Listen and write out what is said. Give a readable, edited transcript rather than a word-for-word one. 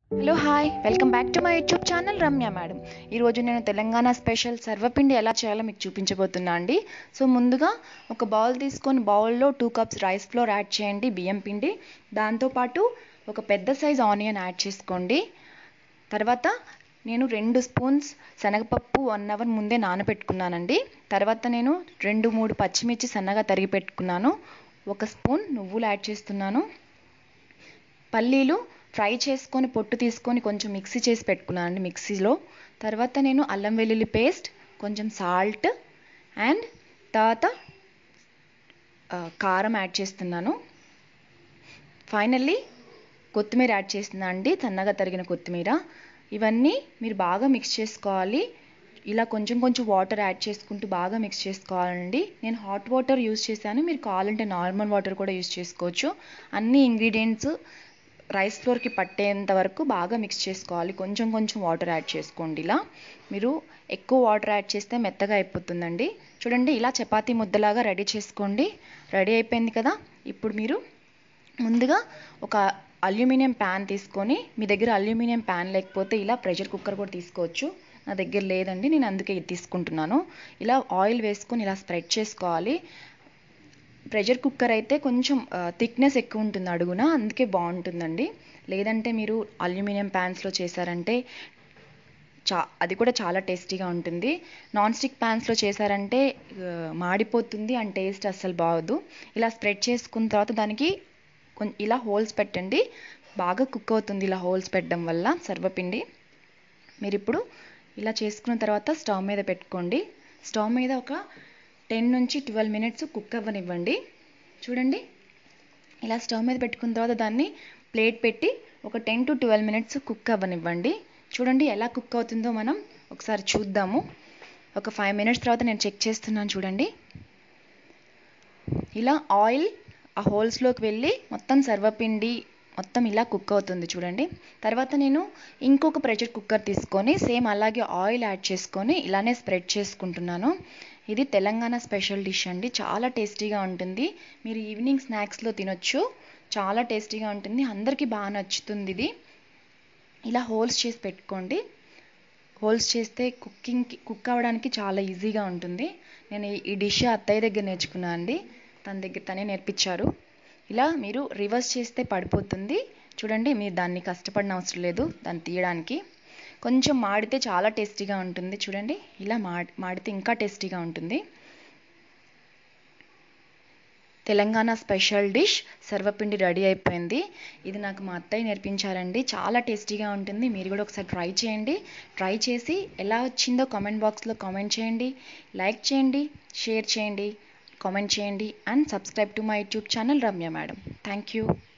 Hello hi welcome back to my YouTube channel Ramya madam. ఈరోజు నేను Telangana special సర్వపిండి ఎలా చేయాలో మీకు చూపించబోతున్నా అండి. సో ముందుగా ఒక బౌల్ తీసుకొని బౌల్లో 2 కప్స్ రైస్ ఫ్లోర్ యాడ్ చేయండి, బియ్యం పిండి. దాంతోపాటు ఒక పెద్ద సైజ్ ఆనియన్ యాడ్ చేసుకోండి. తర్వాత నేను 2 స్పూన్స్ శనగపప్పు 1 అవర్ ముందే నానబెట్టుకున్నానండి. తర్వాత నేను 2-3 పచ్చిమిర్చి సన్నగా తరిగి పెట్టుకున్నాను. 1 స్పూన్ నువ్వులు యాడ్ చేస్తున్నాను. పల్లీలు ఫ్రై చేసుకొని పొట్టు తీసుకొని కొంచెం మిక్సీ చేసి పెట్టుకున్నానండి మిక్సీలో. తర్వాత నేను అల్లం వెల్లుల్లి పేస్ట్, కొంచెం సాల్ట్ అండ్ తర్వాత కారం యాడ్ చేస్తున్నాను. ఫైనల్లీ కొత్తిమీర యాడ్ చేస్తున్నాను అండి, సన్నగా తరిగిన కొత్తిమీర. ఇవన్నీ మీరు బాగా మిక్స్ చేసుకోవాలి. ఇలా కొంచెం కొంచెం వాటర్ యాడ్ చేసుకుంటూ బాగా మిక్స్ చేసుకోవాలండి. నేను హాట్ వాటర్ యూస్ చేశాను, మీరు కావాలంటే నార్మల్ వాటర్ కూడా యూస్ చేసుకోవచ్చు. అన్ని ఇంగ్రీడియంట్స్ రైస్ ఫ్లోర్కి పట్టేంత వరకు బాగా మిక్స్ చేసుకోవాలి. కొంచెం కొంచెం వాటర్ యాడ్ చేసుకోండి. ఇలా మీరు ఎక్కువ వాటర్ యాడ్ చేస్తే మెత్తగా అయిపోతుందండి. చూడండి, ఇలా చపాతీ ముద్దలాగా రెడీ చేసుకోండి. రెడీ అయిపోయింది కదా. ఇప్పుడు మీరు ముందుగా ఒక అల్యూమినియం ప్యాన్ తీసుకొని, మీ దగ్గర అల్యూమినియం ప్యాన్ లేకపోతే ఇలా ప్రెషర్ కుక్కర్ కూడా తీసుకోవచ్చు. నా దగ్గర లేదండి, నేను అందుకే ఇది తీసుకుంటున్నాను. ఇలా ఆయిల్ వేసుకొని ఇలా స్ప్రెడ్ చేసుకోవాలి. ప్రెషర్ కుక్కర్ అయితే కొంచెం థిక్నెస్ ఎక్కువ ఉంటుంది అడుగున, అందుకే బాగుంటుందండి. లేదంటే మీరు అల్యూమినియం ప్యాన్స్లో చేశారంటే అది కూడా చాలా టేస్టీగా ఉంటుంది. నాన్ స్టిక్ ప్యాన్స్లో చేశారంటే మాడిపోతుంది అండ్ టేస్ట్ అస్సలు బాగోదు. ఇలా స్ప్రెడ్ చేసుకున్న తర్వాత దానికి ఇలా హోల్స్ పెట్టండి. బాగా కుక్ అవుతుంది ఇలా హోల్స్ పెట్టడం వల్ల సర్వపిండి. మీరు ఇప్పుడు ఇలా చేసుకున్న తర్వాత స్టవ్ మీద పెట్టుకోండి. స్టవ్ మీద ఒక 10-12 మినిట్స్ కుక్ అవ్వనివ్వండి. చూడండి, ఇలా స్టవ్ మీద పెట్టుకున్న తర్వాత దాన్ని ప్లేట్ పెట్టి ఒక 10-12 మినిట్స్ కుక్ అవ్వనివ్వండి. చూడండి ఎలా కుక్ అవుతుందో మనం ఒకసారి చూద్దాము. ఒక 5 మినిట్స్ తర్వాత నేను చెక్ చేస్తున్నాను. చూడండి, ఇలా ఆయిల్ ఆ హోల్స్లోకి వెళ్ళి మొత్తం సర్వపిండి మొత్తం ఇలా కుక్ అవుతుంది చూడండి. తర్వాత నేను ఇంకొక ప్రెషర్ కుక్కర్ తీసుకొని సేమ్ అలాగే ఆయిల్ యాడ్ చేసుకొని ఇలానే స్ప్రెడ్ చేసుకుంటున్నాను. ఇది తెలంగాణ స్పెషల్ డిష్ అండి, చాలా టేస్టీగా ఉంటుంది. మీరు ఈవినింగ్ స్నాక్స్లో తినొచ్చు, చాలా టేస్టీగా ఉంటుంది, అందరికీ బాగా నచ్చుతుంది ఇది. ఇలా హోల్స్ చేసి పెట్టుకోండి. హోల్స్ చేస్తే కుక్ అవ్వడానికి చాలా ఈజీగా ఉంటుంది. నేను ఈ డిష్ అత్తయ్య దగ్గర నేర్చుకున్నాను అండి, తనే నేర్పించారు. ఇలా మీరు రివర్స్ చేస్తే పడిపోతుంది. చూడండి, మీరు దాన్ని కష్టపడిన అవసరం లేదు దాన్ని తీయడానికి. కొంచెం మాడితే చాలా టేస్టీగా ఉంటుంది. చూడండి, ఇలా మాడితే ఇంకా టేస్టీగా ఉంటుంది. తెలంగాణ స్పెషల్ డిష్ సర్వపిండి రెడీ అయిపోయింది. ఇది నాకు మా అత్తయ్య నేర్పించారండి, చాలా టేస్టీగా ఉంటుంది. మీరు కూడా ఒకసారి ట్రై చేయండి. ట్రై చేసి ఎలా వచ్చిందో కామెంట్ బాక్స్లో కామెంట్ చేయండి. లైక్ చేయండి, షేర్ చేయండి, కామెంట్ చేయండి and subscribe to my YouTube channel Ramya madam. Thank you.